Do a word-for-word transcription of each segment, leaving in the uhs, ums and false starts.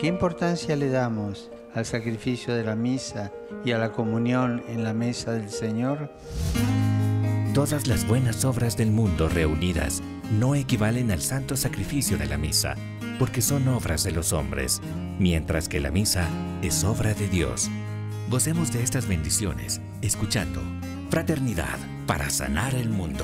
¿Qué importancia le damos al sacrificio de la misa y a la comunión en la mesa del Señor? Todas las buenas obras del mundo reunidas no equivalen al santo sacrificio de la misa, porque son obras de los hombres, mientras que la misa es obra de Dios. Gocemos de estas bendiciones, escuchando Fraternidad para sanar el mundo.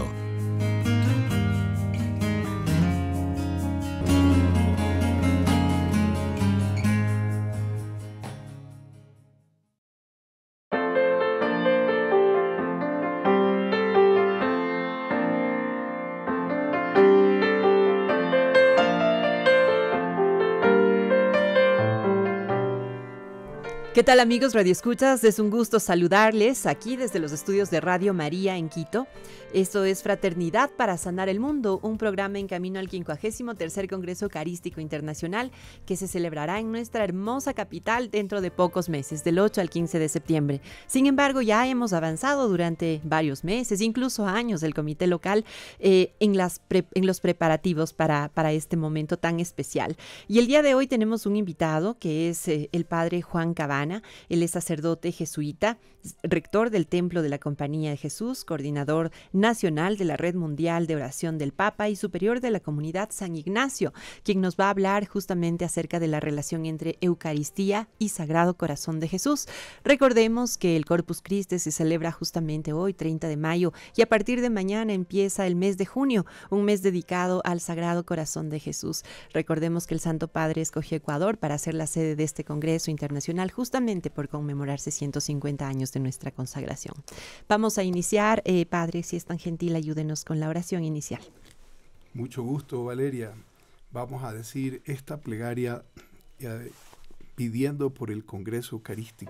¿Qué tal, amigos radioescuchas? Es un gusto saludarles aquí desde los estudios de Radio María en Quito. Esto es Fraternidad para Sanar el Mundo, un programa en camino al quincuagésimo tercer Congreso Eucarístico Internacional que se celebrará en nuestra hermosa capital dentro de pocos meses, del ocho al quince de septiembre. Sin embargo, ya hemos avanzado durante varios meses, incluso años, del comité local eh, en, las pre en los preparativos para, para este momento tan especial. Y el día de hoy tenemos un invitado que es eh, el padre Juan Cabana. Él es sacerdote jesuita, rector del Templo de la Compañía de Jesús, coordinador nacional de la Red Mundial de Oración del Papa y superior de la comunidad San Ignacio, quien nos va a hablar justamente acerca de la relación entre Eucaristía y Sagrado Corazón de Jesús. Recordemos que el Corpus Christi se celebra justamente hoy, treinta de mayo, y a partir de mañana empieza el mes de junio, un mes dedicado al Sagrado Corazón de Jesús. Recordemos que el Santo Padre escogió Ecuador para ser la sede de este Congreso Internacional, justamente por conmemorarse ciento cincuenta años de nuestra consagración. Vamos a iniciar. Eh, Padre, si es tan gentil, ayúdenos con la oración inicial. Mucho gusto, Valeria. Vamos a decir esta plegaria eh, pidiendo por el Congreso Eucarístico.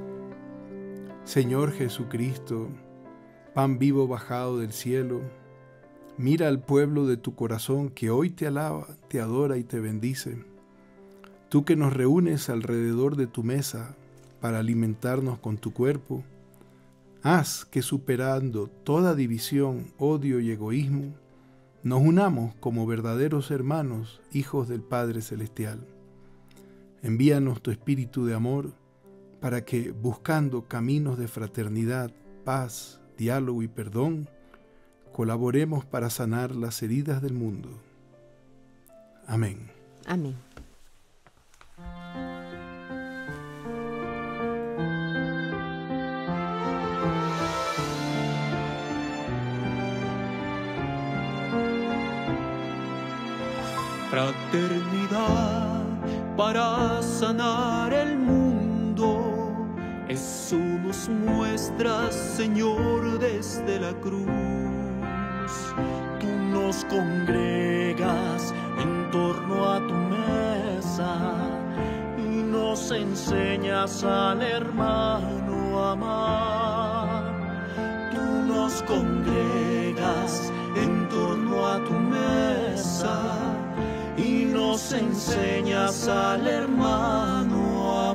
Señor Jesucristo, pan vivo bajado del cielo, mira al pueblo de tu corazón que hoy te alaba, te adora y te bendice. Tú que nos reúnes alrededor de tu mesa para alimentarnos con tu cuerpo, haz que superando toda división, odio y egoísmo, nos unamos como verdaderos hermanos, hijos del Padre Celestial. Envíanos tu espíritu de amor para que, buscando caminos de fraternidad, paz, diálogo y perdón, colaboremos para sanar las heridas del mundo. Amén. Amén. Fraternidad para sanar el mundo, eso nos muestras, Señor, desde la cruz. Tú nos congregas en torno a tu mesa y nos enseñas al hermano a amar. Tú nos congregas en torno a tu mesa y nos enseñas al hermano a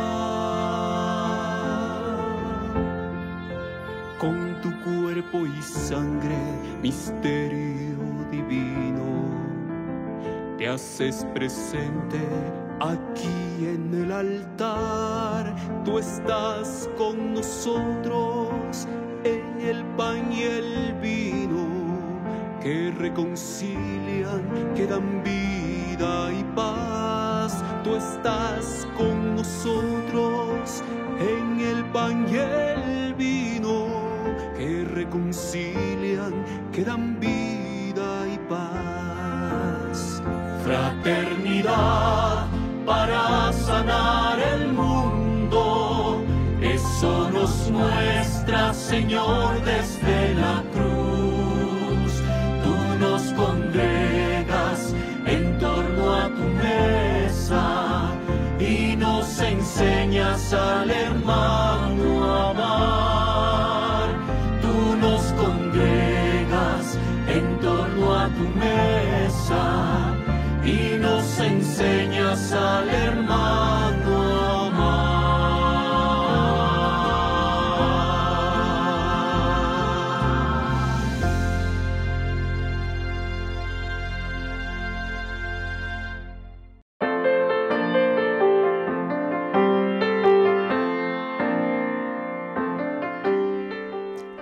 amar. Con tu cuerpo y sangre, misterio divino, te haces presente aquí en el altar. Tú estás con nosotros en el pan y el vino, que reconcilian, que dan vida y paz. Tú estás con nosotros en el pan y el vino, que reconcilian, que dan vida y paz. Fraternidad para sanar el mundo, eso nos muestra, Señor, desde la cruz. Nos congregas en torno a tu mesa y nos enseñas al hermano a amar. Tú nos congregas en torno a tu mesa y nos enseñas al hermano a amar.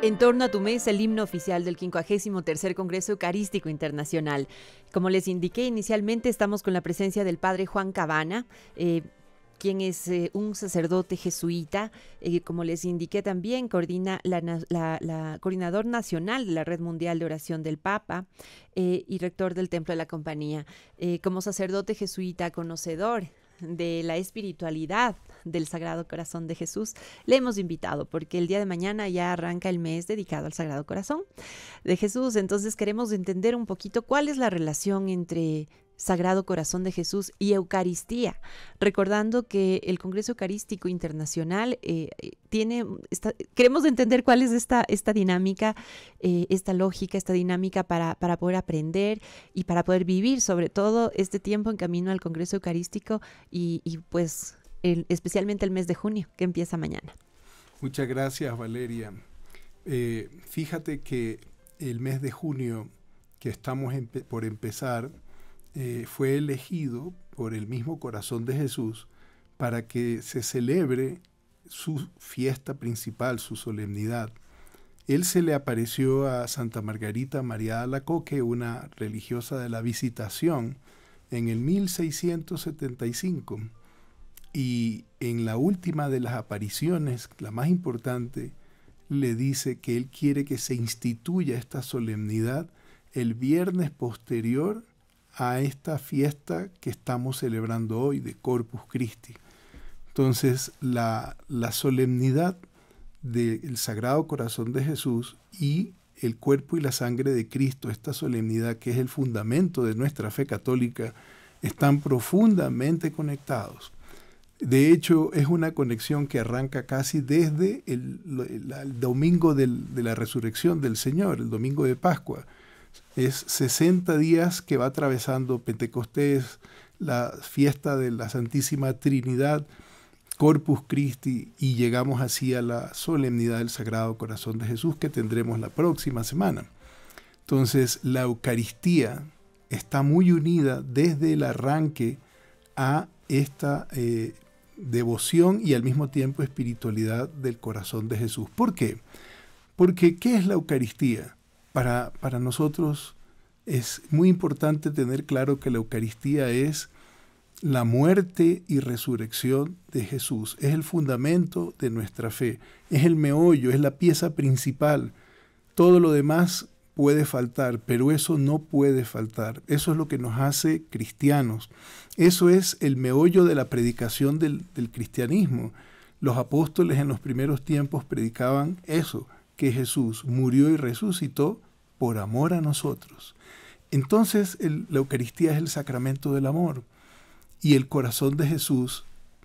En torno a tu mesa, el himno oficial del quincuagésimo tercer Congreso Eucarístico Internacional. Como les indiqué inicialmente, estamos con la presencia del padre Juan Cabana, eh, quien es eh, un sacerdote jesuita, eh, como les indiqué también, coordina la, la, la coordinador nacional de la Red Mundial de Oración del Papa eh, y rector del Templo de la Compañía. Eh, como sacerdote jesuita conocedor de la espiritualidad del Sagrado Corazón de Jesús, le hemos invitado porque el día de mañana ya arranca el mes dedicado al Sagrado Corazón de Jesús. Entonces queremos entender un poquito cuál es la relación entre Sagrado Corazón de Jesús y Eucaristía, recordando que el Congreso Eucarístico Internacional eh, tiene, esta, queremos entender cuál es esta, esta dinámica, eh, esta lógica, esta dinámica para, para poder aprender y para poder vivir sobre todo este tiempo en camino al Congreso Eucarístico y, y pues el, especialmente el mes de junio que empieza mañana. Muchas gracias, Valeria. Eh, fíjate que el mes de junio que estamos empe- por empezar Eh, fue elegido por el mismo Corazón de Jesús para que se celebre su fiesta principal, su solemnidad. Él se le apareció a Santa Margarita María de Alacoque, una religiosa de la Visitación, en el mil seiscientos setenta y cinco. Y en la última de las apariciones, la más importante, le dice que él quiere que se instituya esta solemnidad el viernes posterior a esta fiesta que estamos celebrando hoy de Corpus Christi. Entonces, la, la solemnidad del Sagrado Corazón de Jesús y el cuerpo y la sangre de Cristo, esta solemnidad que es el fundamento de nuestra fe católica, están profundamente conectados. De hecho, es una conexión que arranca casi desde el, el, el domingo del, de la resurrección del Señor, el domingo de Pascua. Es sesenta días que va atravesando Pentecostés, la fiesta de la Santísima Trinidad, Corpus Christi, y llegamos así a la solemnidad del Sagrado Corazón de Jesús que tendremos la próxima semana. Entonces, la Eucaristía está muy unida desde el arranque a esta eh, devoción y al mismo tiempo espiritualidad del Corazón de Jesús. ¿Por qué? Porque, ¿qué es la Eucaristía? Para, para nosotros es muy importante tener claro que la Eucaristía es la muerte y resurrección de Jesús. Es el fundamento de nuestra fe, es el meollo, es la pieza principal. Todo lo demás puede faltar, pero eso no puede faltar. Eso es lo que nos hace cristianos. Eso es el meollo de la predicación del, del cristianismo. Los apóstoles en los primeros tiempos predicaban eso, que Jesús murió y resucitó por amor a nosotros. Entonces el, la Eucaristía es el sacramento del amor y el corazón de Jesús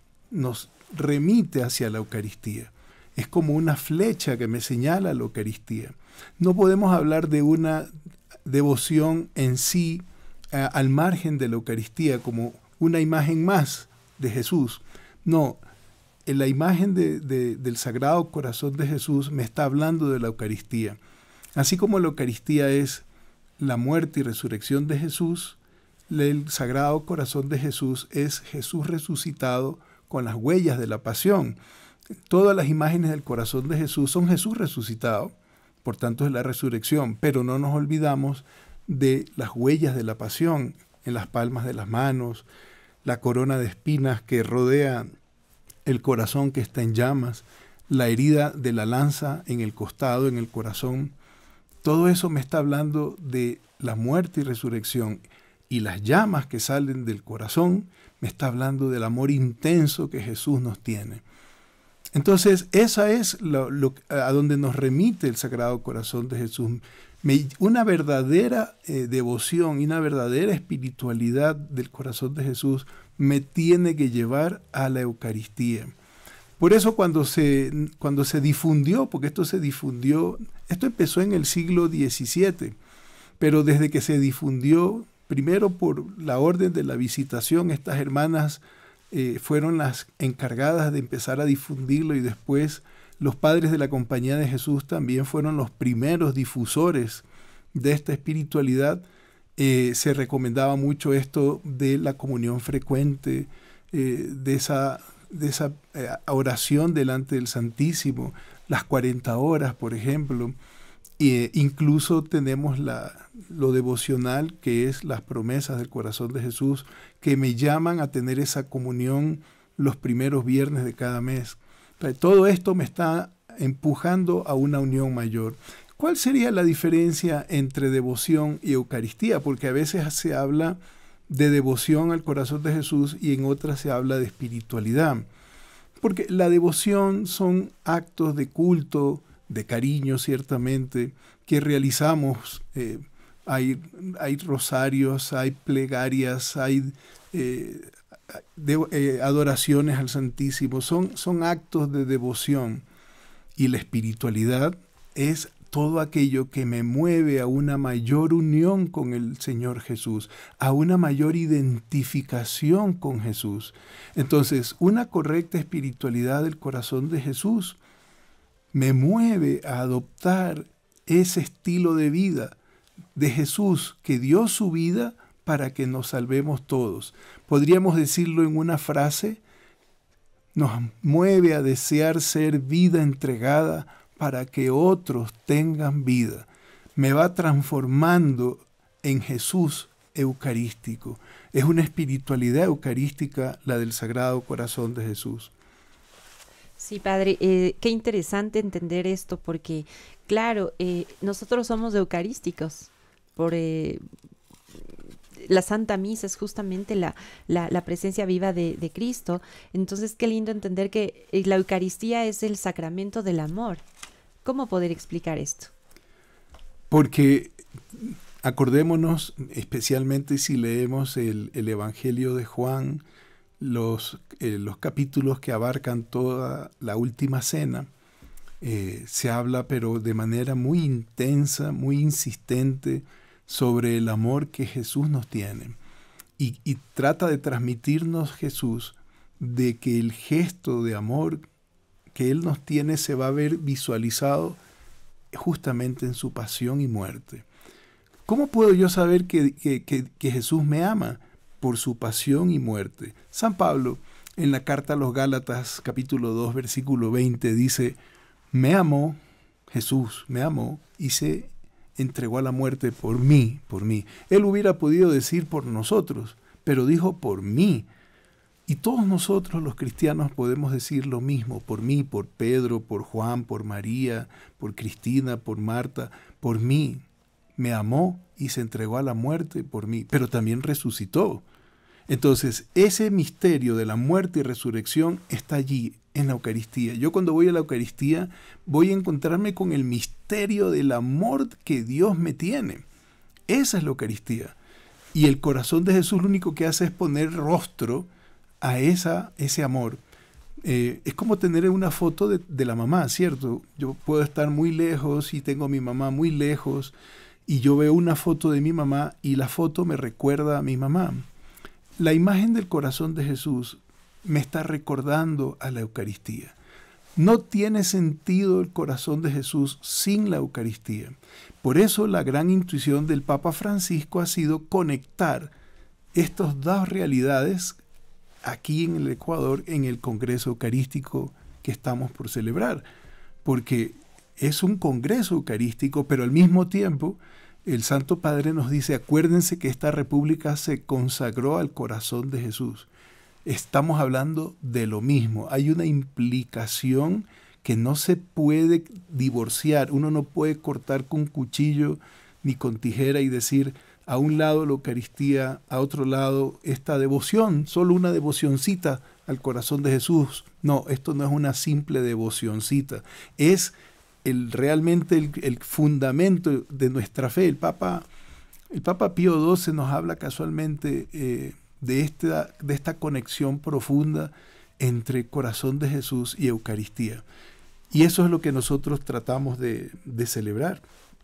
nos remite hacia la Eucaristía. Es como una flecha que me señala a la Eucaristía. No podemos hablar de una devoción en sí eh, al margen de la Eucaristía como una imagen más de Jesús. No, en la imagen de, de, del Sagrado Corazón de Jesús me está hablando de la Eucaristía. Así como la Eucaristía es la muerte y resurrección de Jesús, el Sagrado Corazón de Jesús es Jesús resucitado con las huellas de la pasión. Todas las imágenes del corazón de Jesús son Jesús resucitado, por tanto es la resurrección, pero no nos olvidamos de las huellas de la pasión en las palmas de las manos, la corona de espinas que rodea el corazón que está en llamas, la herida de la lanza en el costado, en el corazón. Todo eso me está hablando de la muerte y resurrección. Y las llamas que salen del corazón me está hablando del amor intenso que Jesús nos tiene. Entonces, esa es lo, lo, a donde nos remite el Sagrado Corazón de Jesús. Me, una verdadera eh, devoción y una verdadera espiritualidad del corazón de Jesús me tiene que llevar a la Eucaristía. Por eso cuando se, cuando se difundió, porque esto se difundió, esto empezó en el siglo diecisiete, pero desde que se difundió, primero por la orden de la Visitación, estas hermanas eh, fueron las encargadas de empezar a difundirlo y después los padres de la Compañía de Jesús también fueron los primeros difusores de esta espiritualidad. Eh, se recomendaba mucho esto de la comunión frecuente, eh, de esa, de esa eh, oración delante del Santísimo, las cuarenta horas, por ejemplo. E incluso tenemos la, lo devocional, que es las promesas del corazón de Jesús, que me llaman a tener esa comunión los primeros viernes de cada mes. Todo esto me está empujando a una unión mayor. ¿Cuál sería la diferencia entre devoción y Eucaristía? Porque a veces se habla de devoción al corazón de Jesús y en otras se habla de espiritualidad. Porque la devoción son actos de culto, de cariño ciertamente, que realizamos. Eh, hay, hay rosarios, hay plegarias, hay eh, de, eh, adoraciones al Santísimo. Son, son actos de devoción. Y la espiritualidad es todo aquello que me mueve a una mayor unión con el Señor Jesús, a una mayor identificación con Jesús. Entonces, una correcta espiritualidad del corazón de Jesús me mueve a adoptar ese estilo de vida de Jesús, que dio su vida para que nos salvemos todos. Podríamos decirlo en una frase: nos mueve a desear ser vida entregada para que otros tengan vida. Me va transformando en Jesús eucarístico. Es una espiritualidad eucarística la del Sagrado Corazón de Jesús. Sí, Padre, eh, qué interesante entender esto, porque, claro, eh, nosotros somos eucarísticos. Por eh, la Santa Misa es justamente la, la, la presencia viva de, de Cristo. Entonces, qué lindo entender que la Eucaristía es el sacramento del amor. ¿Cómo poder explicar esto? Porque acordémonos, especialmente si leemos el, el Evangelio de Juan, los, eh, los capítulos que abarcan toda la última cena, eh, se habla pero de manera muy intensa, muy insistente, sobre el amor que Jesús nos tiene. Y, y trata de transmitirnos Jesús de que el gesto de amor que Él nos tiene se va a ver visualizado justamente en su pasión y muerte. ¿Cómo puedo yo saber que, que, que, que Jesús me ama? Por su pasión y muerte. San Pablo, en la carta a los Gálatas, capítulo dos, versículo veinte, dice: me amó, Jesús me amó y se entregó a la muerte por mí, por mí. Él hubiera podido decir por nosotros, pero dijo por mí. Y todos nosotros los cristianos podemos decir lo mismo, por mí, por Pedro, por Juan, por María, por Cristina, por Marta, por mí. Me amó y se entregó a la muerte por mí, pero también resucitó. Entonces, ese misterio de la muerte y resurrección está allí en la Eucaristía. Yo cuando voy a la Eucaristía voy a encontrarme con el misterio del amor que Dios me tiene. Esa es la Eucaristía. Y el corazón de Jesús lo único que hace es poner rostro a esa, ese amor. Eh, es como tener una foto de, de la mamá, ¿cierto? Yo puedo estar muy lejos y tengo a mi mamá muy lejos y yo veo una foto de mi mamá y la foto me recuerda a mi mamá. La imagen del corazón de Jesús me está recordando a la Eucaristía. No tiene sentido el corazón de Jesús sin la Eucaristía. Por eso la gran intuición del Papa Francisco ha sido conectar estas dos realidades aquí en el Ecuador, en el Congreso Eucarístico que estamos por celebrar, porque es un Congreso Eucarístico, pero al mismo tiempo el Santo Padre nos dice: acuérdense que esta república se consagró al corazón de Jesús. Estamos hablando de lo mismo. Hay una implicación que no se puede divorciar. Uno no puede cortar con cuchillo ni con tijera y decir: a un lado la Eucaristía, a otro lado esta devoción, solo una devocioncita al corazón de Jesús. No, esto no es una simple devocioncita, es el, realmente el, el fundamento de nuestra fe. El Papa, el Papa Pío doce nos habla casualmente eh, de, esta, de esta conexión profunda entre corazón de Jesús y Eucaristía. Y eso es lo que nosotros tratamos de, de celebrar.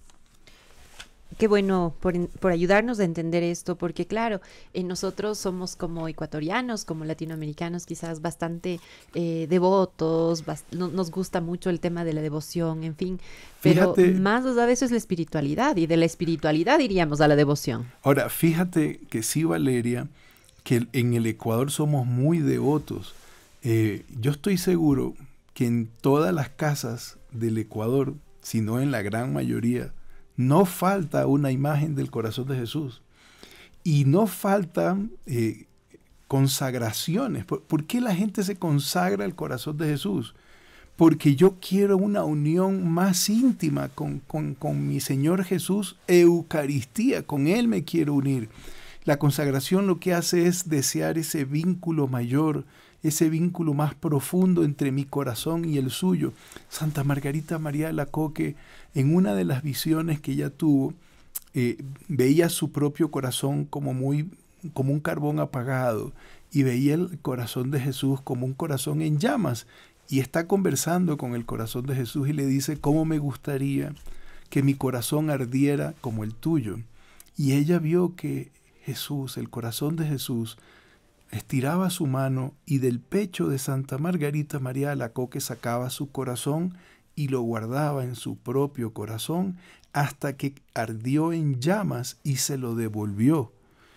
Qué bueno por, por ayudarnos a entender esto, porque claro, eh, nosotros somos como ecuatorianos, como latinoamericanos, quizás bastante eh, devotos, bast no, nos gusta mucho el tema de la devoción, en fin, pero fíjate, más nos da de eso es la espiritualidad, y de la espiritualidad iríamos a la devoción. Ahora, fíjate que sí, Valeria, que en el Ecuador somos muy devotos. Eh, yo estoy seguro que en todas las casas del Ecuador, si no en la gran mayoría, no falta una imagen del corazón de Jesús. Y no faltan eh, consagraciones. ¿Por, ¿Por qué la gente se consagra al corazón de Jesús? Porque yo quiero una unión más íntima con, con, con mi Señor Jesús, Eucaristía, con Él me quiero unir. La consagración lo que hace es desear ese vínculo mayor, ese vínculo más profundo entre mi corazón y el suyo. Santa Margarita María Alacoque, en una de las visiones que ella tuvo, eh, veía su propio corazón como, muy, como un carbón apagado y veía el corazón de Jesús como un corazón en llamas. Y está conversando con el corazón de Jesús y le dice, ¿cómo me gustaría que mi corazón ardiera como el tuyo? Y ella vio que Jesús, el corazón de Jesús, estiraba su mano y del pecho de Santa Margarita María Alacoque sacaba su corazón y lo guardaba en su propio corazón hasta que ardió en llamas y se lo devolvió.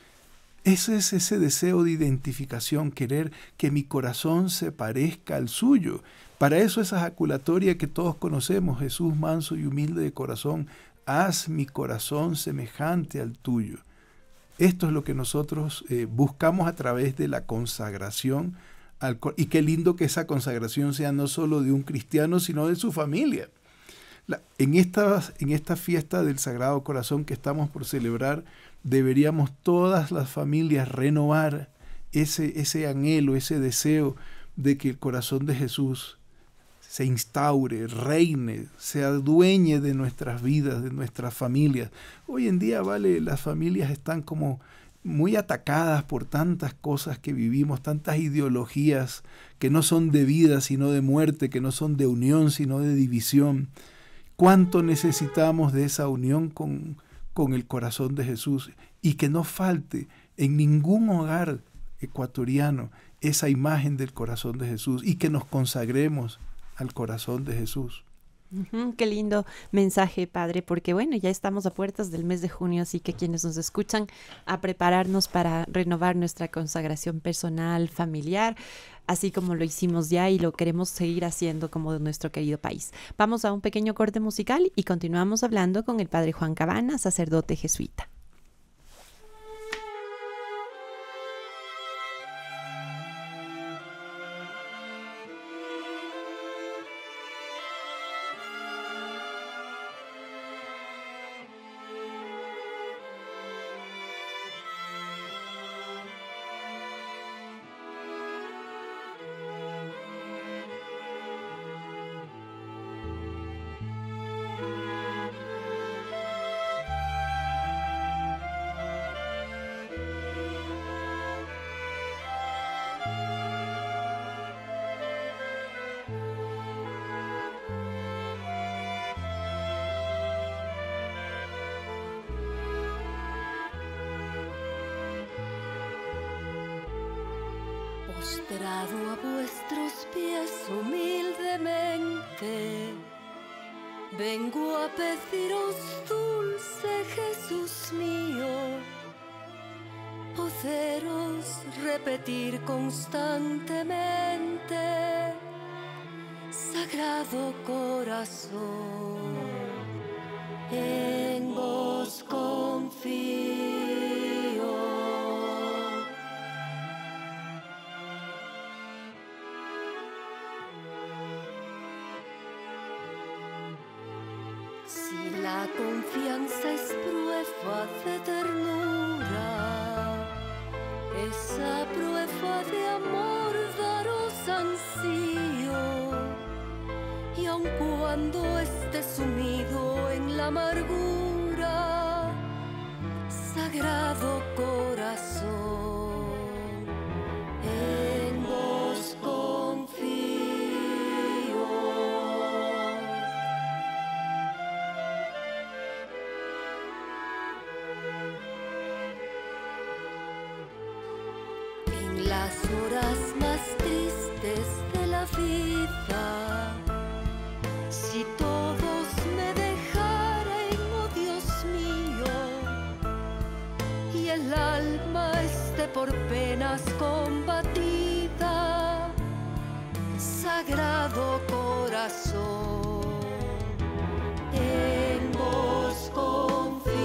Ese es ese deseo de identificación, querer que mi corazón se parezca al suyo. Para eso esa jaculatoria que todos conocemos, Jesús manso y humilde de corazón, haz mi corazón semejante al tuyo. Esto es lo que nosotros eh, buscamos a través de la consagración. Al, y qué lindo que esa consagración sea no solo de un cristiano, sino de su familia. La, en, esta, en esta fiesta del Sagrado Corazón que estamos por celebrar, deberíamos todas las familias renovar ese, ese anhelo, ese deseo de que el corazón de Jesús se instaure, reine, se adueñe de nuestras vidas, de nuestras familias. Hoy en día, vale, las familias están como muy atacadas por tantas cosas que vivimos, tantas ideologías que no son de vida sino de muerte, que no son de unión sino de división. ¿Cuánto necesitamos de esa unión con, con el corazón de Jesús? Y que no falte en ningún hogar ecuatoriano esa imagen del corazón de Jesús y que nos consagremos al corazón de Jesús. Uh-huh, qué lindo mensaje, Padre, porque bueno, ya estamos a puertas del mes de junio, así que quienes nos escuchan, a prepararnos para renovar nuestra consagración personal, familiar, así como lo hicimos ya y lo queremos seguir haciendo como de nuestro querido país. Vamos a un pequeño corte musical y continuamos hablando con el Padre Juan Cabana, sacerdote jesuita. Postrado a vuestros pies humildemente, vengo a pediros, dulce Jesús mío, poderos repetir constantemente, Sagrado Corazón, en vos confío. La confianza es prueba de ternura, esa prueba de amor daros ansío, y aun cuando esté sumido en la amargura, Sagrado Corazón, en vos confío. Las horas más tristes de la vida, si todos me dejaren, oh Dios mío, y el alma esté por penas combatida, Sagrado sagrado corazón, en vos confío.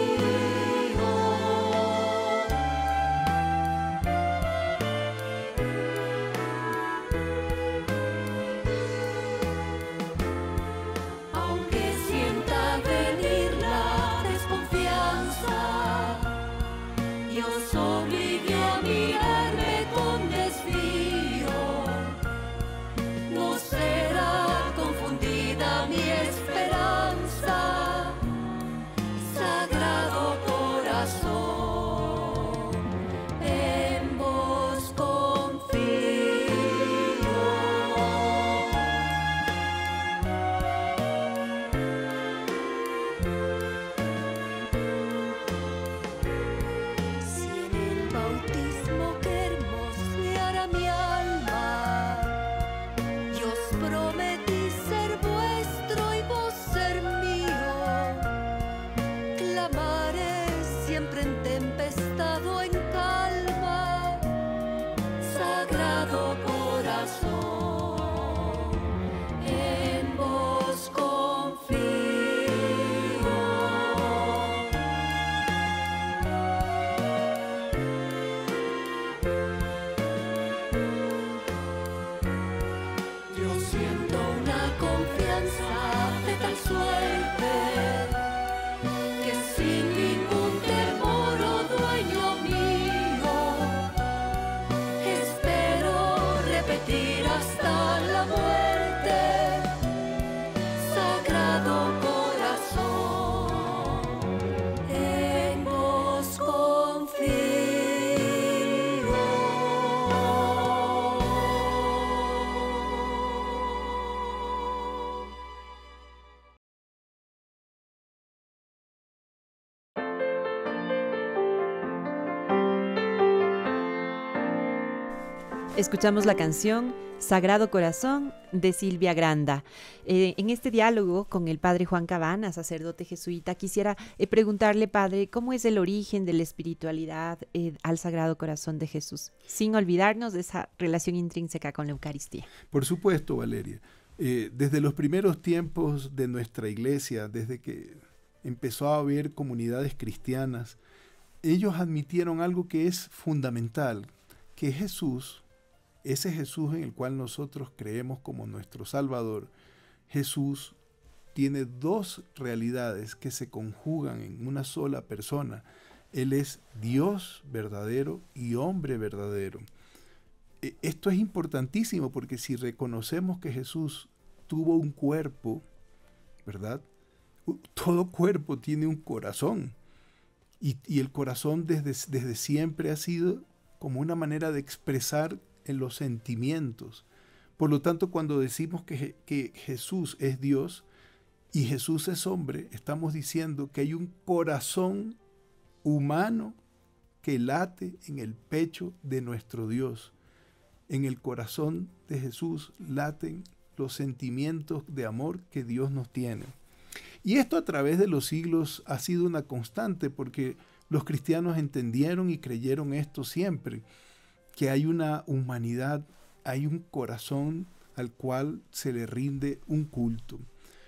Aunque sienta venir la desconfianza y os obligue a mirarme con desvío, no será confundida mi esperanza, sagrado corazón, en vos confío. Si en el bautismo que hermoseara mi alma, y os prometí ser vuestro y vos ser mío, clamaré siempre en tempestad o en calma, sagrado corazón, en vos confío. Yo siento una confianza de tal suerte que sin ningún temor, oh dueño mío, espero repetir hasta la muerte, sagrado corazón, en vos confío. Escuchamos la canción Sagrado Corazón de Silvia Granda. Eh, en este diálogo con el padre Juan Cabana, sacerdote jesuita, quisiera eh, preguntarle, padre, ¿cómo es el origen de la espiritualidad eh, al Sagrado Corazón de Jesús? Sin olvidarnos de esa relación intrínseca con la Eucaristía. Por supuesto, Valeria. Eh, desde los primeros tiempos de nuestra iglesia, desde que empezó a haber comunidades cristianas, ellos admitieron algo que es fundamental, que Jesús, ese Jesús en el cual nosotros creemos como nuestro Salvador, Jesús tiene dos realidades que se conjugan en una sola persona. Él es Dios verdadero y hombre verdadero. E- Esto es importantísimo porque si reconocemos que Jesús tuvo un cuerpo, ¿verdad? U- Todo cuerpo tiene un corazón. Y, y el corazón desde, desde siempre ha sido como una manera de expresar en los sentimientos. Por lo tanto, cuando decimos que, Je- que Jesús es Dios y Jesús es hombre, estamos diciendo que hay un corazón humano que late en el pecho de nuestro Dios. En el corazón de Jesús laten los sentimientos de amor que Dios nos tiene. Y esto a través de los siglos ha sido una constante porque los cristianos entendieron y creyeron esto siempre, que hay una humanidad, hay un corazón al cual se le rinde un culto.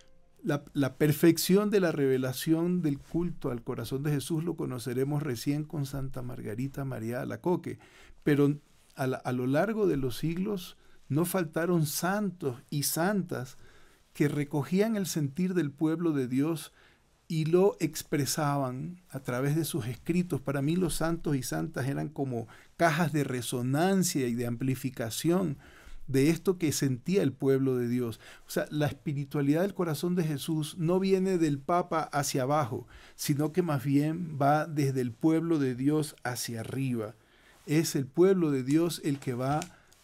La, la perfección de la revelación del culto al corazón de Jesús lo conoceremos recién con Santa Margarita María Alacoque, pero a, la, a lo largo de los siglos no faltaron santos y santas que recogían el sentir del pueblo de Dios y lo expresaban a través de sus escritos. Para mí los santos y santas eran como cajas de resonancia y de amplificación de esto que sentía el pueblo de Dios. O sea, la espiritualidad del corazón de Jesús no viene del Papa hacia abajo, sino que más bien va desde el pueblo de Dios hacia arriba. Es el pueblo de Dios el que va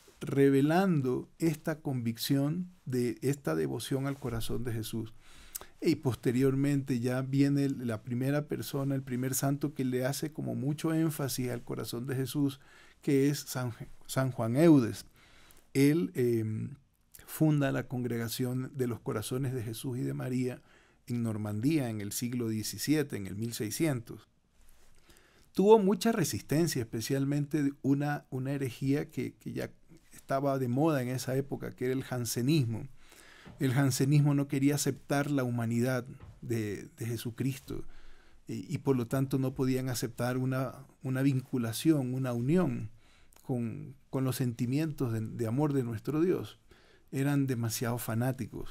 revelando esta convicción de esta devoción al corazón de Jesús. Y posteriormente ya viene la primera persona, el primer santo que le hace como mucho énfasis al corazón de Jesús, que es San, San Juan Eudes. Él eh, funda la Congregación de los Corazones de Jesús y de María en Normandía en el siglo diecisiete, en el mil seiscientos. Tuvo mucha resistencia, especialmente una, una herejía que, que ya estaba de moda en esa época, que era el jansenismo. El jansenismo no quería aceptar la humanidad de, de Jesucristo y, y por lo tanto no podían aceptar una, una vinculación, una unión con, con los sentimientos de, de amor de nuestro Dios. Eran demasiado fanáticos.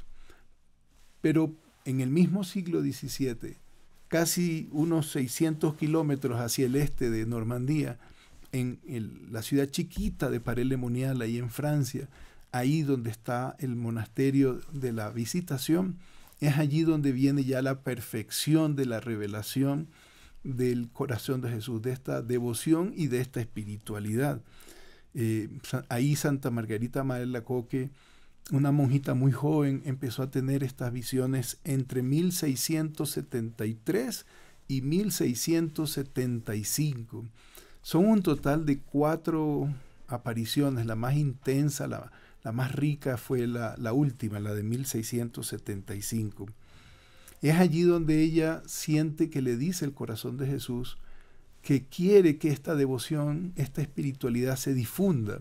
Pero en el mismo siglo diecisiete, casi unos seiscientos kilómetros hacia el este de Normandía, en el, la ciudad chiquita de Paray-le-Monial, ahí en Francia, ahí donde está el monasterio de la Visitación, es allí donde viene ya la perfección de la revelación del corazón de Jesús, de esta devoción y de esta espiritualidad. Eh, ahí Santa Margarita María Alacoque, una monjita muy joven, empezó a tener estas visiones entre mil seiscientos setenta y tres y mil seiscientos setenta y cinco. Son un total de cuatro apariciones. La más intensa, la, la más rica fue la, la última, la de mil seiscientos setenta y cinco. Es allí donde ella siente que le dice el corazón de Jesús que quiere que esta devoción, esta espiritualidad se difunda.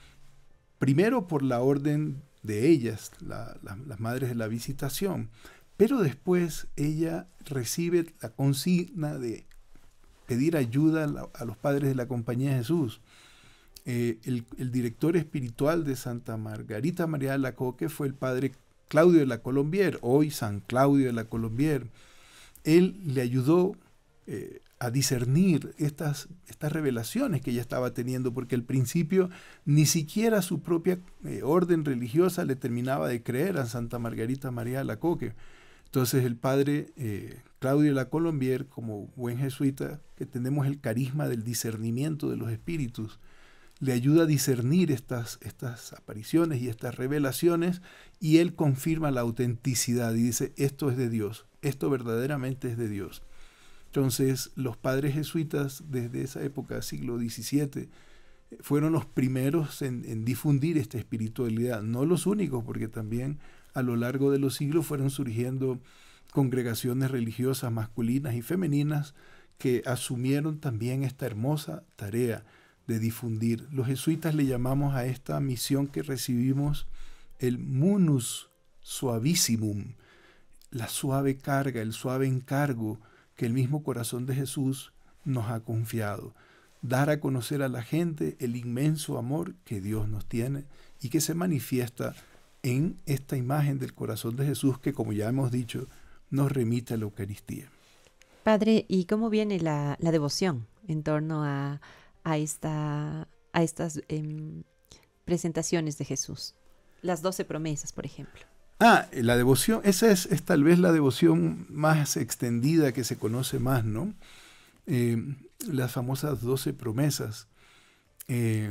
Primero por la orden de ellas, la, la, las madres de la Visitación, pero después ella recibe la consigna de pedir ayuda a, la, a los padres de la Compañía de Jesús. Eh, el, el director espiritual de Santa Margarita María Alacoque fue el padre Claudio de la Colombière, hoy San Claudio de la Colombière. Él le ayudó eh, a discernir estas, estas revelaciones que ella estaba teniendo, porque al principio ni siquiera su propia eh, orden religiosa le terminaba de creer a Santa Margarita María Alacoque. Entonces el padre eh, Claudio de la Colombière, como buen jesuita, que tenemos el carisma del discernimiento de los espíritus, le ayuda a discernir estas, estas apariciones y estas revelaciones, y él confirma la autenticidad y dice, esto es de Dios, esto verdaderamente es de Dios. Entonces los padres jesuitas desde esa época, siglo diecisiete, fueron los primeros en, en difundir esta espiritualidad, no los únicos, porque también a lo largo de los siglos fueron surgiendo congregaciones religiosas masculinas y femeninas que asumieron también esta hermosa tarea de difundir. Los jesuitas le llamamos a esta misión que recibimos el munus suavissimum, la suave carga, el suave encargo que el mismo corazón de Jesús nos ha confiado. Dar a conocer a la gente el inmenso amor que Dios nos tiene y que se manifiesta en esta imagen del corazón de Jesús que, como ya hemos dicho, nos remite a la Eucaristía. Padre, ¿y cómo viene la, la devoción en torno a, a, esta, a estas eh, presentaciones de Jesús? Las doce promesas, por ejemplo. Ah, la devoción, esa es, es tal vez la devoción más extendida que se conoce más, ¿no? Eh, las famosas doce promesas. Eh,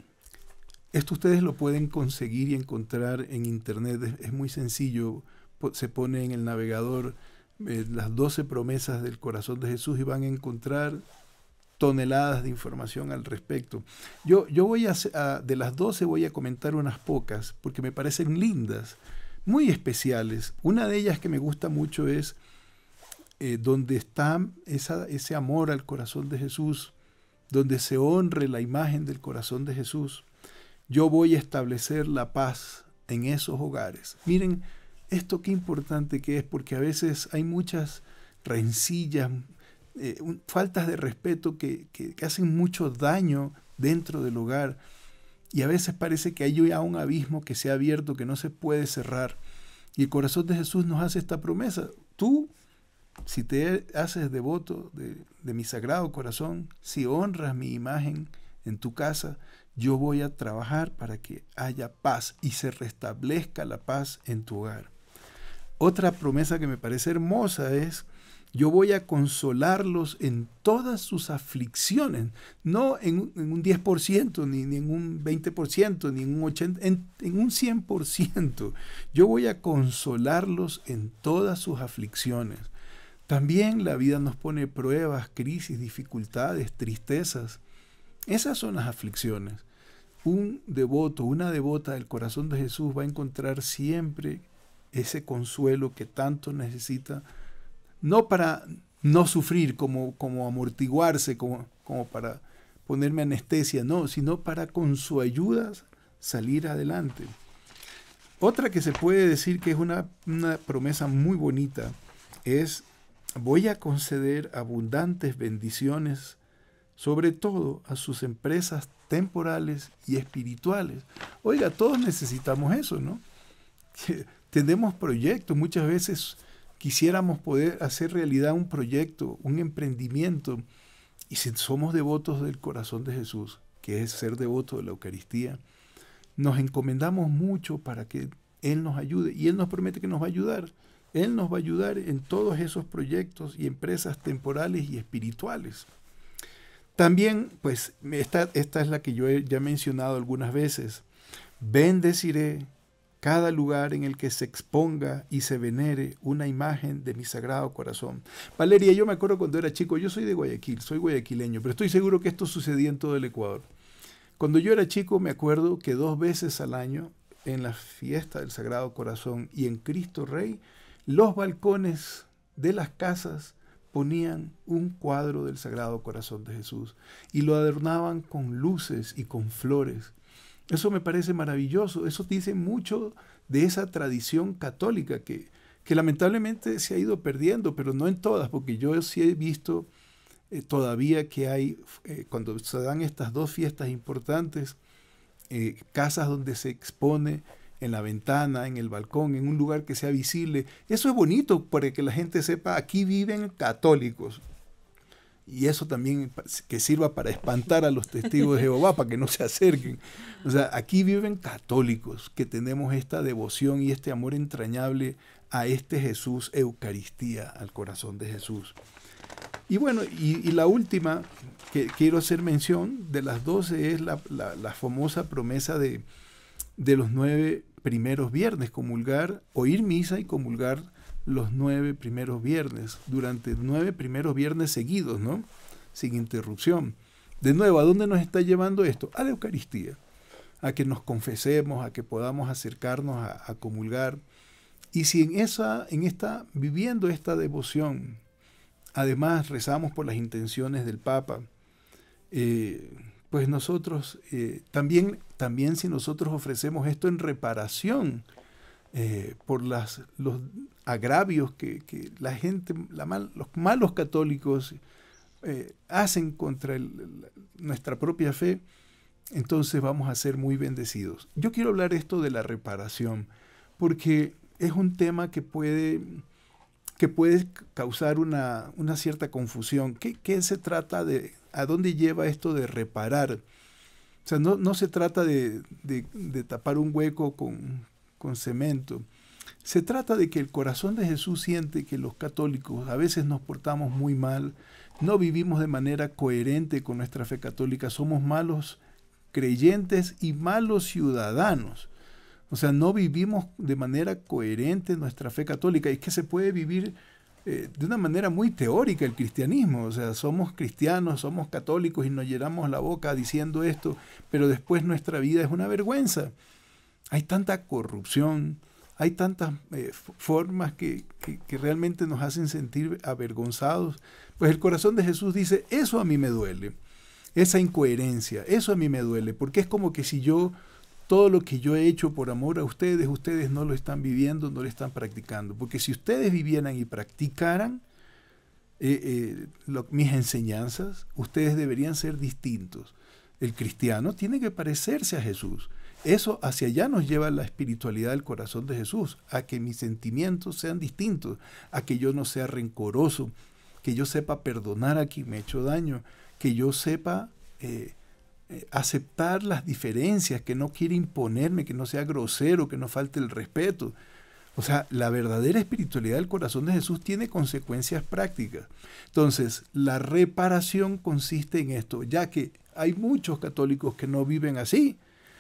esto ustedes lo pueden conseguir y encontrar en internet, es, es muy sencillo, se pone en el navegador eh, las doce promesas del corazón de Jesús y van a encontrar toneladas de información al respecto. Yo, yo voy a, a, de las doce voy a comentar unas pocas, porque me parecen lindas, muy especiales. Una de ellas que me gusta mucho es eh, donde está esa, ese amor al corazón de Jesús, donde se honre la imagen del corazón de Jesús. Yo voy a establecer la paz en esos hogares. Miren, esto qué importante que es, porque a veces hay muchas rencillas, eh, un, faltas de respeto que, que, que hacen mucho daño dentro del hogar. Y a veces parece que hay ya un abismo que se ha abierto, que no se puede cerrar. Y el corazón de Jesús nos hace esta promesa. Tú, si te haces devoto de, de mi sagrado corazón, si honras mi imagen en tu casa, yo voy a trabajar para que haya paz y se restablezca la paz en tu hogar. Otra promesa que me parece hermosa es: yo voy a consolarlos en todas sus aflicciones, no en un, en un diez por ciento, ni, ni en un veinte por ciento, ni en un ochenta por ciento, en, en un cien por ciento. Yo voy a consolarlos en todas sus aflicciones. También la vida nos pone pruebas, crisis, dificultades, tristezas. Esas son las aflicciones. Un devoto, una devota del corazón de Jesús va a encontrar siempre ese consuelo que tanto necesita, no para no sufrir, como, como amortiguarse, como, como para ponerme anestesia, no, sino para con su ayuda salir adelante. Otra que se puede decir que es una, una promesa muy bonita es: voy a conceder abundantes bendiciones, sobre todo a sus empresas temporales y espirituales. Oiga, todos necesitamos eso, ¿no? Tenemos proyectos, muchas veces quisiéramos poder hacer realidad un proyecto, un emprendimiento, y si somos devotos del corazón de Jesús, que es ser devoto de la Eucaristía, nos encomendamos mucho para que Él nos ayude, y Él nos promete que nos va a ayudar. Él nos va a ayudar en todos esos proyectos y empresas temporales y espirituales. También, pues, esta, esta es la que yo he ya mencionado algunas veces: bendeciré cada lugar en el que se exponga y se venere una imagen de mi Sagrado Corazón. Valeria, yo me acuerdo cuando era chico, yo soy de Guayaquil, soy guayaquileño, pero estoy seguro que esto sucedía en todo el Ecuador. Cuando yo era chico me acuerdo que dos veces al año, en la fiesta del Sagrado Corazón y en Cristo Rey, los balcones de las casas ponían un cuadro del Sagrado Corazón de Jesús y lo adornaban con luces y con flores. Eso me parece maravilloso. Eso dice mucho de esa tradición católica que, que lamentablemente se ha ido perdiendo, pero no en todas, porque yo sí he visto eh, todavía que hay, eh, cuando se dan estas dos fiestas importantes, eh, casas donde se expone en la ventana, en el balcón, en un lugar que sea visible. Eso es bonito para que la gente sepa: aquí viven católicos. Y eso también que sirva para espantar a los testigos de Jehová, para que no se acerquen. O sea, aquí viven católicos que tenemos esta devoción y este amor entrañable a este Jesús, Eucaristía, al corazón de Jesús. Y bueno, y, y la última que quiero hacer mención de las doce es la, la, la famosa promesa de, de los nueve primeros viernes: comulgar, oír misa y comulgar los nueve primeros viernes, durante nueve primeros viernes seguidos, ¿no? Sin interrupción. De nuevo, ¿a dónde nos está llevando esto? A la Eucaristía, a que nos confesemos, a que podamos acercarnos a, a comulgar. Y si en esa, en esta, viviendo esta devoción, además rezamos por las intenciones del Papa, eh, pues nosotros eh, también, también si nosotros ofrecemos esto en reparación eh, por las, los agravios que, que la gente, la mal, los malos católicos eh, hacen contra el, la, nuestra propia fe, entonces vamos a ser muy bendecidos. Yo quiero hablar esto de la reparación, porque es un tema que puede, que puede causar una, una cierta confusión. ¿Qué, qué se trata de, a dónde lleva esto de reparar? O sea, no, no se trata de, de, de tapar un hueco con, con cemento. Se trata de que el corazón de Jesús siente que los católicos a veces nos portamos muy mal, no vivimos de manera coherente con nuestra fe católica, somos malos creyentes y malos ciudadanos. O sea, no vivimos de manera coherente nuestra fe católica. Es que se puede vivir eh, de una manera muy teórica el cristianismo. O sea, somos cristianos, somos católicos y nos llenamos la boca diciendo esto, pero después nuestra vida es una vergüenza. Hay tanta corrupción, hay tantas eh, formas que, que, que realmente nos hacen sentir avergonzados. Pues el corazón de Jesús dice: eso a mí me duele, esa incoherencia, eso a mí me duele, porque es como que si yo, todo lo que yo he hecho por amor a ustedes, ustedes no lo están viviendo, no lo están practicando. Porque si ustedes vivieran y practicaran eh, eh, lo, mis enseñanzas, ustedes deberían ser distintos. El cristiano tiene que parecerse a Jesús. Eso hacia allá nos lleva la espiritualidad del corazón de Jesús, a que mis sentimientos sean distintos, a que yo no sea rencoroso, que yo sepa perdonar a quien me ha hecho daño, que yo sepa eh, eh, aceptar las diferencias, que no quiera imponerme, que no sea grosero, que no falte el respeto. O sea, la verdadera espiritualidad del corazón de Jesús tiene consecuencias prácticas. Entonces, la reparación consiste en esto, ya que hay muchos católicos que no viven así.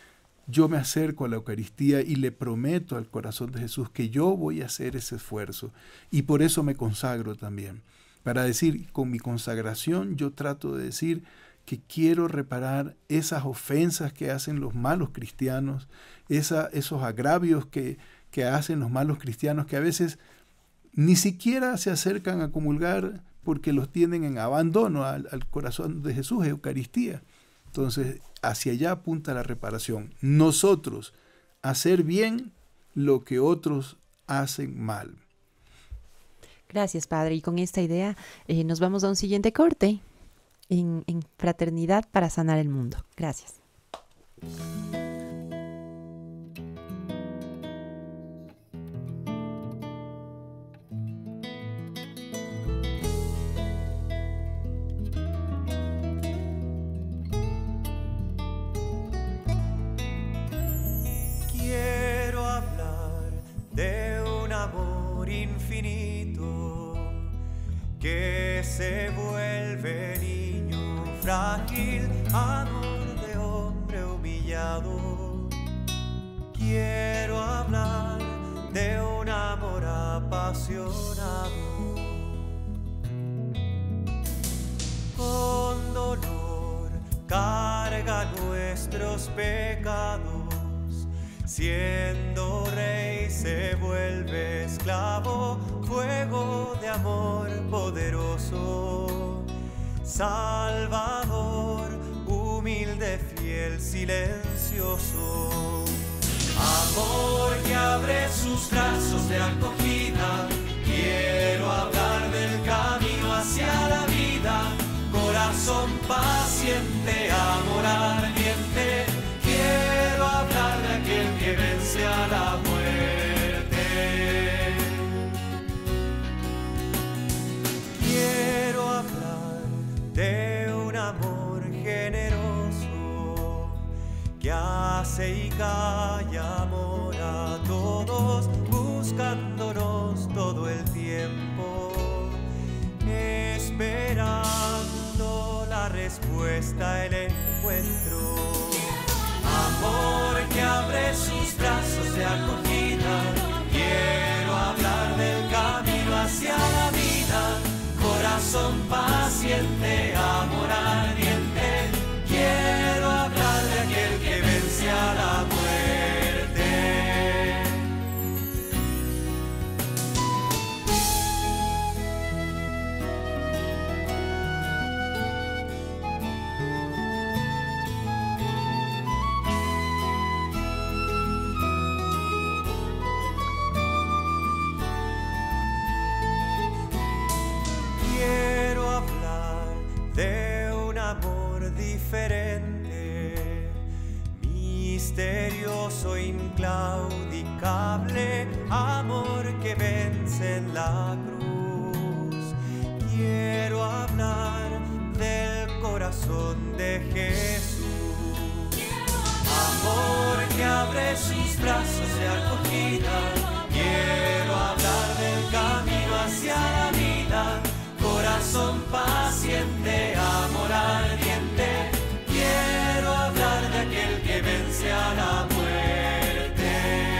Yo me acerco a la Eucaristía y le prometo al corazón de Jesús que yo voy a hacer ese esfuerzo. Y por eso me consagro también. Para decir, con mi consagración yo trato de decir que quiero reparar esas ofensas que hacen los malos cristianos, esa, esos agravios que, que hacen los malos cristianos, que a veces ni siquiera se acercan a comulgar porque los tienen en abandono al, al corazón de Jesús, Eucaristía. Entonces, hacia allá apunta la reparación. Nosotros, hacer bien lo que otros hacen mal. Gracias, Padre. Y con esta idea eh, nos vamos a un siguiente corte en, en Fraternidad para Sanar el Mundo. Gracias. Quiero hablar de un amor infinito que se vuelve niño frágil, amor de hombre humillado. Quiero hablar de un amor apasionado. Con dolor carga nuestros pecados, siendo rey se vuelve esclavo, fuego de amor poderoso, Salvador, humilde, fiel, silencioso. Amor que abre sus brazos de acogida, quiero hablar del camino hacia la vida, corazón paciente, amor ardiente, quiero hablar de aquel que vence a la muerte. Quiero hablar de un amor generoso que hace y calla amor a todos, buscándonos todo el tiempo, esperando la respuesta, el encuentro. Amor que abre sus brazos de acogida, quiero hablar del camino hacia la vida, corazón paciente, amor ardiente, quiero hablar de aquel que vence a la muerte. Quiero hablar de un amor diferente, misterioso, inclaudicable, amor que vence en la cruz. Quiero hablar del corazón de Jesús, amor que abre sus brazos de acogida. Quiero hablar del camino hacia la vida, corazón paciente, amor ardiente, quiero hablar de aquel que vence a la muerte.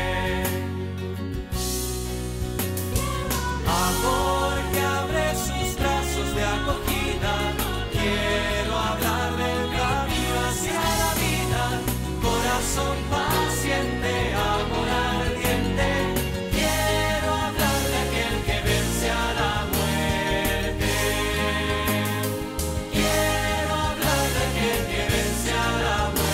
Amor que abre sus brazos de acogida, quiero hablar del camino hacia la vida, corazón paciente, amor ardiente, quiero hablar de aquel que vence a la muerte. Quiero hablar de aquel que vence a la muerte.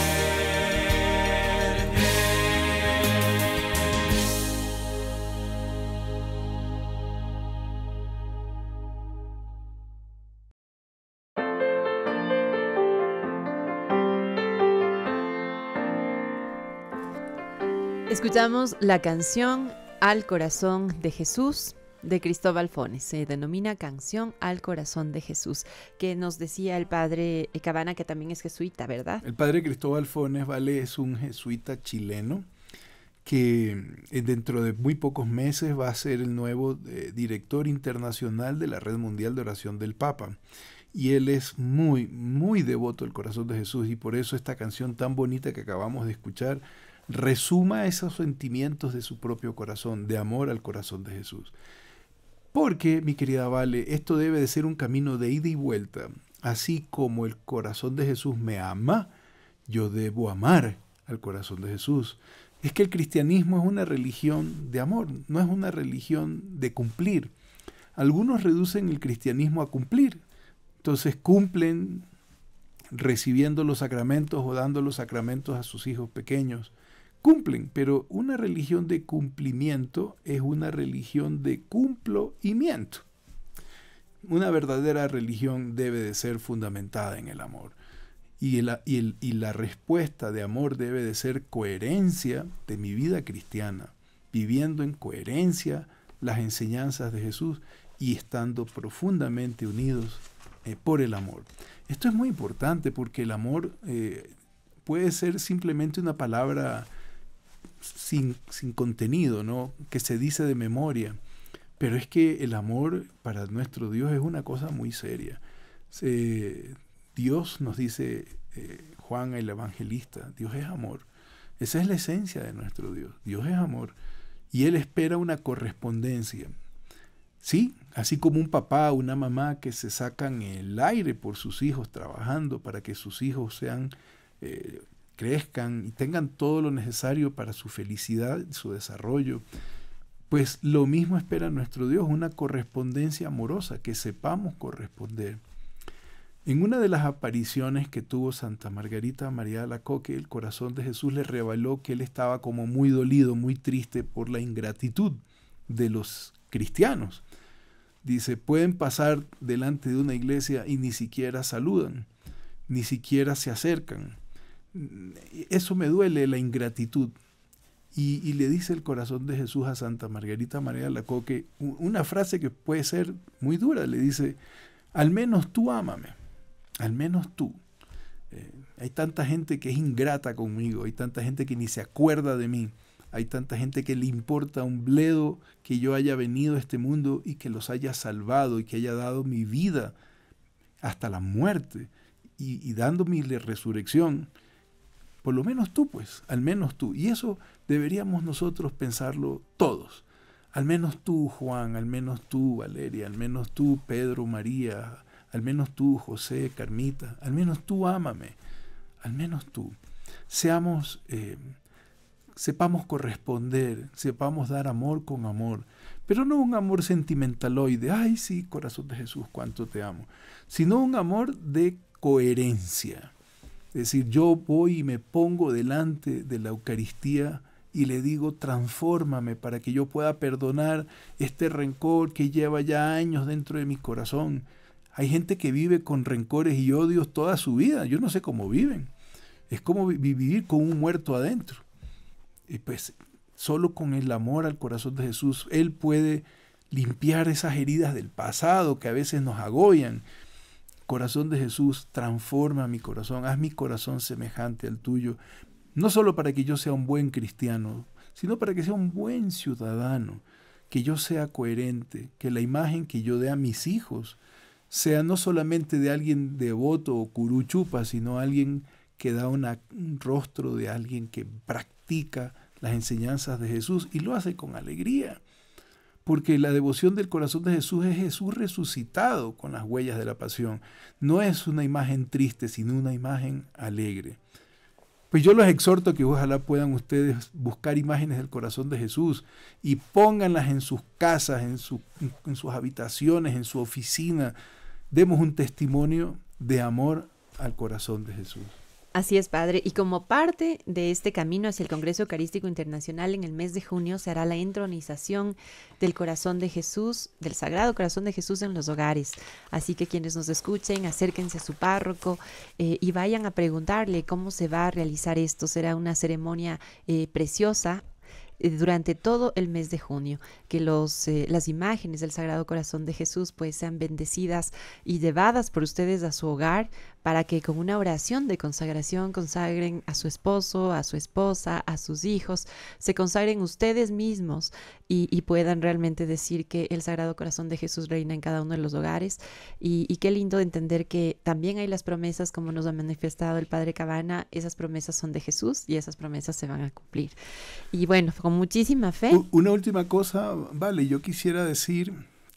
Escuchamos la canción Al Corazón de Jesús de Cristóbal Fones. Se denomina Canción al Corazón de Jesús, que nos decía el padre Cabana, que también es jesuita, ¿verdad? El padre Cristóbal Fones, vale, es un jesuita chileno que dentro de muy pocos meses va a ser el nuevo eh, director internacional de la Red Mundial de Oración del Papa. Y él es muy, muy devoto del Corazón de Jesús, y por eso esta canción tan bonita que acabamos de escuchar resuma esos sentimientos de su propio corazón, de amor al corazón de Jesús. Porque, mi querida Vale, esto debe de ser un camino de ida y vuelta. Así como el corazón de Jesús me ama, yo debo amar al corazón de Jesús. Es que el cristianismo es una religión de amor, no es una religión de cumplir. Algunos reducen el cristianismo a cumplir. Entonces cumplen recibiendo los sacramentos o dando los sacramentos a sus hijos pequeños. Cumplen, pero una religión de cumplimiento es una religión de cumplimiento. Una verdadera religión debe de ser fundamentada en el amor. Y, el, y, el, y la respuesta de amor debe de ser coherencia de mi vida cristiana, viviendo en coherencia las enseñanzas de Jesús y estando profundamente unidos eh, por el amor. Esto es muy importante porque el amor eh, puede ser simplemente una palabra sin, sin contenido, ¿no? Que se dice de memoria. Pero es que el amor para nuestro Dios es una cosa muy seria. Se, Dios nos dice, eh, Juan el Evangelista, Dios es amor. Esa es la esencia de nuestro Dios. Dios es amor. Y Él espera una correspondencia. Sí, así como un papá o una mamá que se sacan el aire por sus hijos trabajando para que sus hijos sean, eh, crezcan y tengan todo lo necesario para su felicidad, su desarrollo. Pues lo mismo espera nuestro Dios, una correspondencia amorosa, que sepamos corresponder. En una de las apariciones que tuvo Santa Margarita María Alacoque, el corazón de Jesús le reveló que él estaba como muy dolido, muy triste por la ingratitud de los cristianos. Dice, pueden pasar delante de una iglesia y ni siquiera saludan, ni siquiera se acercan. Eso me duele, la ingratitud. Y, y le dice el corazón de Jesús a Santa Margarita María Alacoque una frase que puede ser muy dura. Le dice, al menos tú ámame, al menos tú. Eh, hay tanta gente que es ingrata conmigo, hay tanta gente que ni se acuerda de mí, hay tanta gente que le importa un bledo que yo haya venido a este mundo y que los haya salvado y que haya dado mi vida hasta la muerte y, y dando mi resurrección. Por lo menos tú, pues, al menos tú. Y eso deberíamos nosotros pensarlo todos. Al menos tú, Juan, al menos tú, Valeria, al menos tú, Pedro, María, al menos tú, José, Carmita, al menos tú ámame, al menos tú. Seamos, eh, sepamos corresponder, sepamos dar amor con amor, pero no un amor sentimentaloide, ay sí, corazón de Jesús, cuánto te amo, sino un amor de coherencia. Es decir, yo voy y me pongo delante de la Eucaristía y le digo, transfórmame para que yo pueda perdonar este rencor que lleva ya años dentro de mi corazón. Hay gente que vive con rencores y odios toda su vida. Yo no sé cómo viven. Es como vivir con un muerto adentro. Y pues solo con el amor al corazón de Jesús, Él puede limpiar esas heridas del pasado que a veces nos agollan. Corazón de Jesús, transforma mi corazón, haz mi corazón semejante al tuyo, no solo para que yo sea un buen cristiano, sino para que sea un buen ciudadano, que yo sea coherente, que la imagen que yo dé a mis hijos sea no solamente de alguien devoto o curuchupa, sino alguien que da una, un rostro de alguien que practica las enseñanzas de Jesús y lo hace con alegría. Porque la devoción del corazón de Jesús es Jesús resucitado con las huellas de la pasión. No es una imagen triste, sino una imagen alegre. Pues yo los exhorto a que ojalá puedan ustedes buscar imágenes del corazón de Jesús y pónganlas en sus casas, en, su, en sus habitaciones, en su oficina. Demos un testimonio de amor al corazón de Jesús. Así es, Padre. Y como parte de este camino hacia el Congreso Eucarístico Internacional, en el mes de junio se hará la entronización del Corazón de Jesús, del Sagrado Corazón de Jesús en los hogares. Así que quienes nos escuchen, acérquense a su párroco eh, y vayan a preguntarle cómo se va a realizar esto. Será una ceremonia eh, preciosa durante todo el mes de junio, que los, eh, las imágenes del Sagrado Corazón de Jesús pues sean bendecidas y llevadas por ustedes a su hogar, para que con una oración de consagración consagren a su esposo, a su esposa, a sus hijos, se consagren ustedes mismos y, y puedan realmente decir que el Sagrado Corazón de Jesús reina en cada uno de los hogares. Y, y qué lindo entender que también hay las promesas, como nos ha manifestado el Padre Cabana, esas promesas son de Jesús y esas promesas se van a cumplir. Y bueno, con muchísima fe. Una última cosa, vale, yo quisiera decir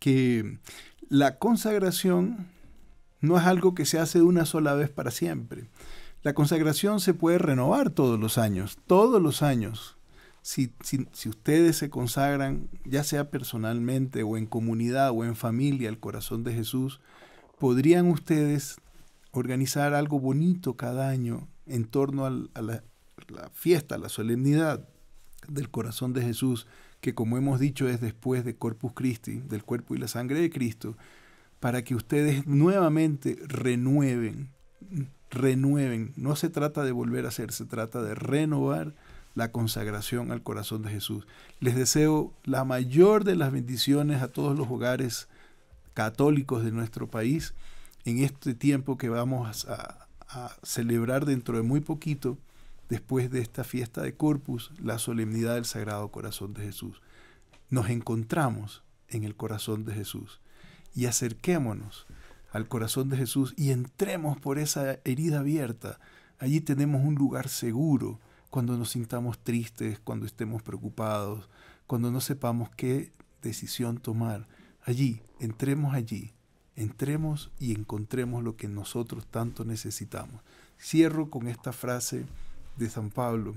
que la consagración no es algo que se hace de una sola vez para siempre. La consagración se puede renovar todos los años, todos los años. Si, si, si ustedes se consagran, ya sea personalmente o en comunidad o en familia, al corazón de Jesús, podrían ustedes organizar algo bonito cada año en torno al, a la, la fiesta, a la solemnidad del corazón de Jesús, que como hemos dicho es después de Corpus Christi, del cuerpo y la sangre de Cristo, para que ustedes nuevamente renueven, renueven. No se trata de volver a hacer, se trata de renovar la consagración al corazón de Jesús. Les deseo la mayor de las bendiciones a todos los hogares católicos de nuestro país en este tiempo que vamos a, a celebrar dentro de muy poquito, después de esta fiesta de Corpus, la solemnidad del Sagrado Corazón de Jesús. Nos encontramos en el corazón de Jesús y acerquémonos al corazón de Jesús y entremos por esa herida abierta. Allí tenemos un lugar seguro cuando nos sintamos tristes, cuando estemos preocupados, cuando no sepamos qué decisión tomar. Allí, entremos allí, entremos y encontremos lo que nosotros tanto necesitamos. Cierro con esta frase de San Pablo.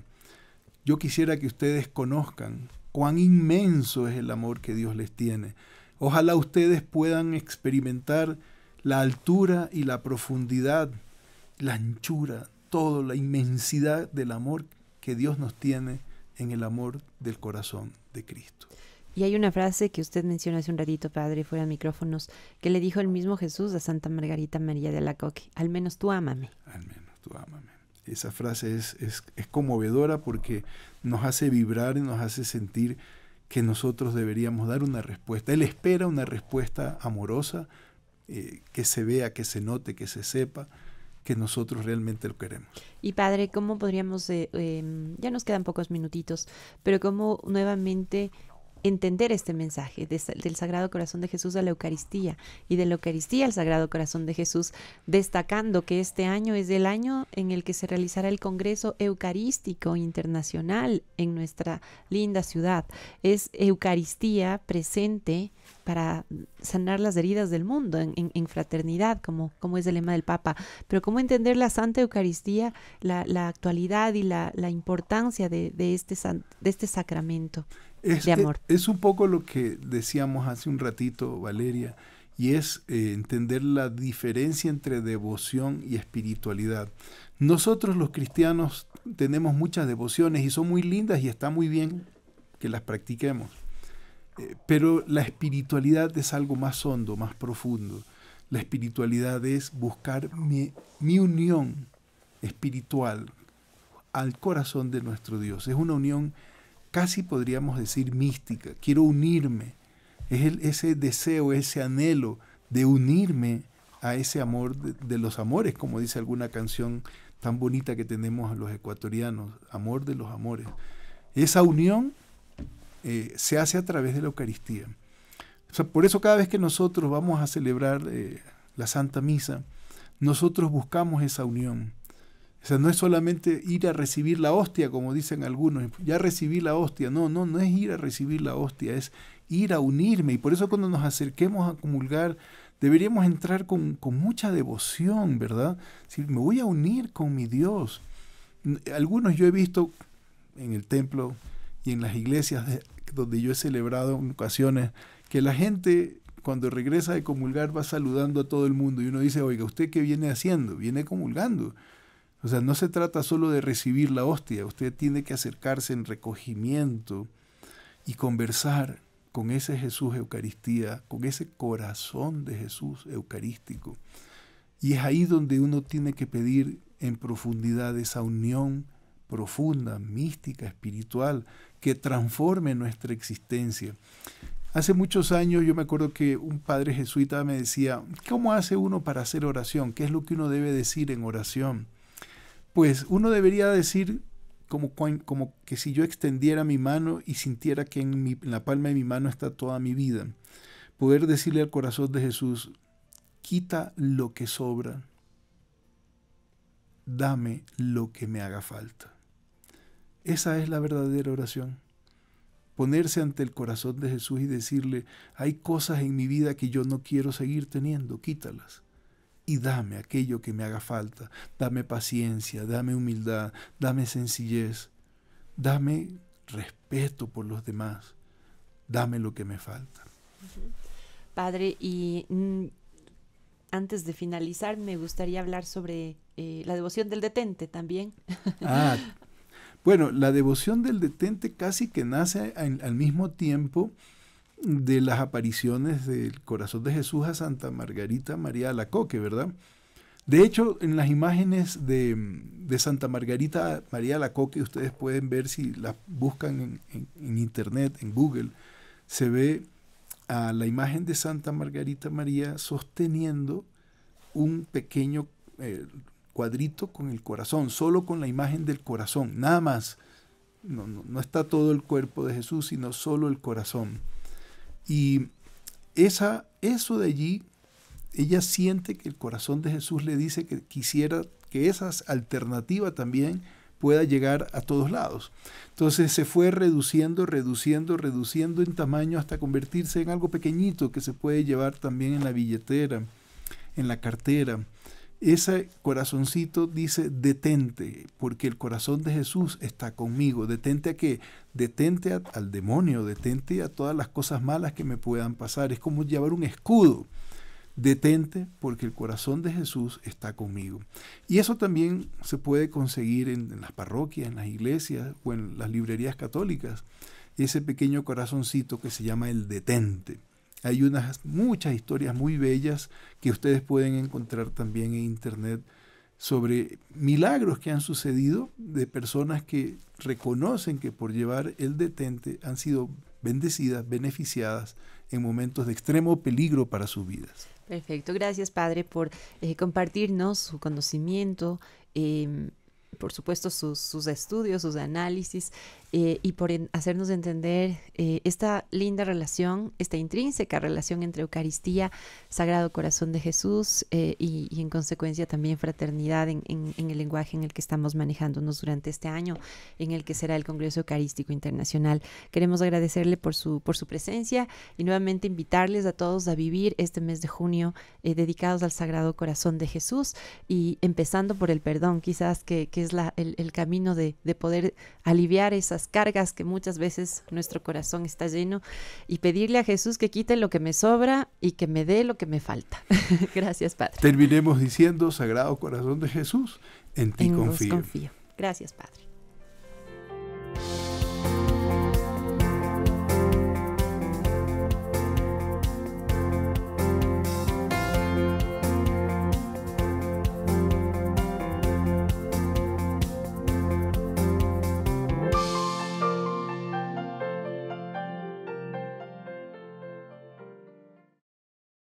Yo quisiera que ustedes conozcan cuán inmenso es el amor que Dios les tiene. Ojalá ustedes puedan experimentar la altura y la profundidad, la anchura, toda la inmensidad del amor que Dios nos tiene en el amor del corazón de Cristo. Y hay una frase que usted mencionó hace un ratito, padre, fuera de micrófonos, que le dijo el mismo Jesús a Santa Margarita María de Alacoque: al menos tú ámame. Al menos tú ámame. Esa frase es, es, es conmovedora porque nos hace vibrar y nos hace sentir que nosotros deberíamos dar una respuesta. Él espera una respuesta amorosa, eh, que se vea, que se note, que se sepa que nosotros realmente lo queremos. Y padre, ¿cómo podríamos, eh, eh, ya nos quedan pocos minutitos, pero cómo nuevamente entender este mensaje de, del Sagrado Corazón de Jesús a la Eucaristía y de la Eucaristía al Sagrado Corazón de Jesús, destacando que este año es el año en el que se realizará el Congreso Eucarístico Internacional en nuestra linda ciudad? Es Eucaristía presente para sanar las heridas del mundo en, en, en fraternidad, como, como es el lema del Papa. Pero cómo entender la Santa Eucaristía, la, la actualidad y la, la importancia de, de, este, de este sacramento. Es, de amor. Es, es un poco lo que decíamos hace un ratito, Valeria, y es eh, entender la diferencia entre devoción y espiritualidad. Nosotros los cristianos tenemos muchas devociones y son muy lindas y está muy bien que las practiquemos, eh, pero la espiritualidad es algo más hondo, más profundo. La espiritualidad es buscar mi, mi unión espiritual al corazón de nuestro Dios. Es una unión casi podríamos decir mística. Quiero unirme. Es el, ese deseo, ese anhelo de unirme a ese amor de, de los amores, como dice alguna canción tan bonita que tenemos los ecuatorianos, amor de los amores. Esa unión eh, se hace a través de la Eucaristía. O sea, por eso cada vez que nosotros vamos a celebrar eh, la Santa Misa, nosotros buscamos esa unión. O sea, no es solamente ir a recibir la hostia, como dicen algunos, ya recibí la hostia. No, no, no es ir a recibir la hostia, es ir a unirme. Y por eso cuando nos acerquemos a comulgar, deberíamos entrar con, con mucha devoción, ¿verdad? Si me voy a unir con mi Dios. Algunos yo he visto en el templo y en las iglesias de, donde yo he celebrado en ocasiones, que la gente cuando regresa de comulgar va saludando a todo el mundo. Y uno dice, oiga, ¿usted qué viene haciendo? Viene comulgando. O sea, no se trata solo de recibir la hostia, usted tiene que acercarse en recogimiento y conversar con ese Jesús Eucaristía, con ese corazón de Jesús eucarístico. Y es ahí donde uno tiene que pedir en profundidad esa unión profunda, mística, espiritual, que transforme nuestra existencia. Hace muchos años yo me acuerdo que un padre jesuita me decía, ¿cómo hace uno para hacer oración? ¿Qué es lo que uno debe decir en oración? Pues uno debería decir como, como que si yo extendiera mi mano y sintiera que en, mi, en la palma de mi mano está toda mi vida. Poder decirle al corazón de Jesús, quita lo que sobra, dame lo que me haga falta. Esa es la verdadera oración. Ponerse ante el corazón de Jesús y decirle, hay cosas en mi vida que yo no quiero seguir teniendo, quítalas. Y dame aquello que me haga falta, dame paciencia, dame humildad, dame sencillez, dame respeto por los demás, dame lo que me falta. Padre, y mm, antes de finalizar, me gustaría hablar sobre eh, la devoción del detente también. Ah, bueno, la devoción del detente casi que nace al, al mismo tiempo de las apariciones del corazón de Jesús a Santa Margarita María Alacoque, ¿verdad? De hecho, en las imágenes de, de Santa Margarita María Alacoque, ustedes pueden ver, si las buscan en, en, en internet, en Google, se ve a la imagen de Santa Margarita María sosteniendo un pequeño eh, cuadrito con el corazón, solo con la imagen del corazón, nada más. No, no, no está todo el cuerpo de Jesús, sino solo el corazón. Y esa, eso de allí, ella siente que el corazón de Jesús le dice que quisiera que esa alternativa también pueda llegar a todos lados. Entonces se fue reduciendo, reduciendo, reduciendo en tamaño hasta convertirse en algo pequeñito que se puede llevar también en la billetera, en la cartera. Ese corazoncito dice detente, porque el corazón de Jesús está conmigo. ¿Detente a qué? Detente a, al demonio, detente a todas las cosas malas que me puedan pasar. Es como llevar un escudo. Detente porque el corazón de Jesús está conmigo. Y eso también se puede conseguir en, en las parroquias, en las iglesias o en las librerías católicas. Ese pequeño corazoncito que se llama el detente. Hay unas muchas historias muy bellas que ustedes pueden encontrar también en internet sobre milagros que han sucedido de personas que reconocen que por llevar el detente han sido bendecidas, beneficiadas en momentos de extremo peligro para sus vidas. Perfecto, gracias Padre por eh, compartirnos su conocimiento, eh, por supuesto sus, sus estudios, sus análisis eh, y por en, hacernos entender eh, esta linda relación, esta intrínseca relación entre Eucaristía, Sagrado Corazón de Jesús eh, y, y en consecuencia también fraternidad en, en, en el lenguaje en el que estamos manejándonos durante este año, en el que será el Congreso Eucarístico Internacional. Queremos agradecerle por su, por su presencia y nuevamente invitarles a todos a vivir este mes de junio eh, dedicados al Sagrado Corazón de Jesús y empezando por el perdón, quizás que, que es la, el, el camino de, de poder aliviar esas cargas que muchas veces nuestro corazón está lleno y pedirle a Jesús que quite lo que me sobra y que me dé lo que me falta. Gracias, Padre. Terminemos diciendo, Sagrado Corazón de Jesús, en ti en confío. vos confío. Gracias, Padre.